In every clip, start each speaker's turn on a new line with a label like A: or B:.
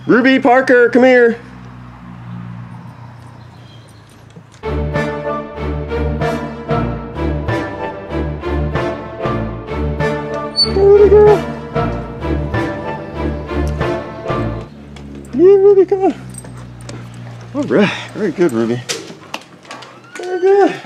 A: Ruby Parker, come here. Ruby girl. Yeah, Ruby, come on. All right, very good, Ruby. Very good.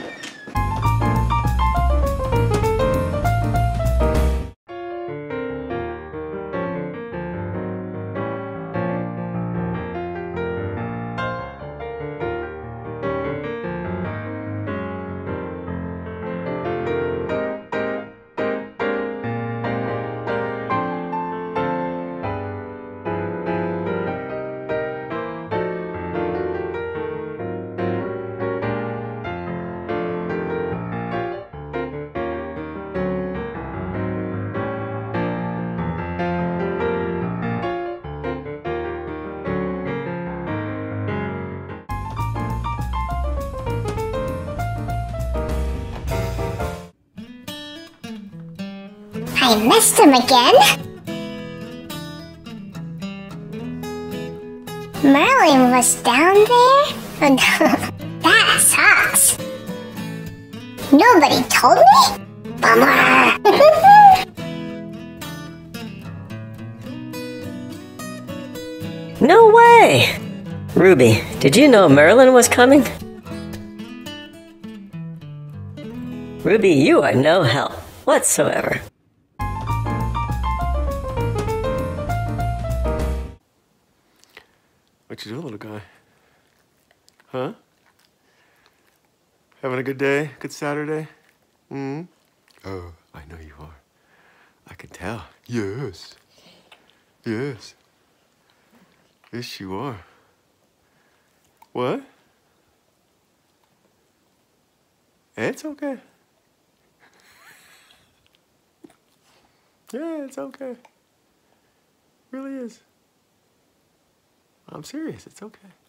B: I missed him again. Merlin was down there? That sucks. Nobody told me? Bummer.
C: No way! Ruby, did you know Merlin was coming? Ruby, you are no help whatsoever.
A: What you doing, little guy? Huh? Having a good day? Good Saturday? Hmm? Oh, I know you are. I can tell. Yes. Yes. Yes, you are. What? It's okay. Yeah, it's okay. Really is. I'm serious. It's okay.